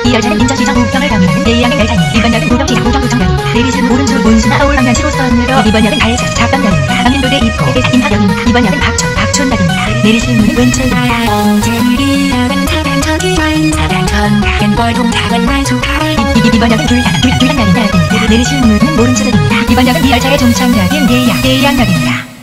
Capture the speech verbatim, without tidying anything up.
이 열차는 인천시청 우평을 방문하는 대양의 열차입니다. 이번 역은 우평시 우평구청역입니다. 내리시는 오른쪽 온수나 서울 방면칠호선으로 이번 역은 가해천 작감역입니다. 강림도대 입구 임학역입니다. 이번 역은 박천 박촌역입니다. 내리시는 문은 왼쪽 옹재미역은 사단천이와인 사단천 연골동 작은 말소가을 이번 역은 불산 불산역입니다. 내리시는 문은 오른쪽입니다. 이번 역은 이 열차의 종착역인 대양 대양역입니다.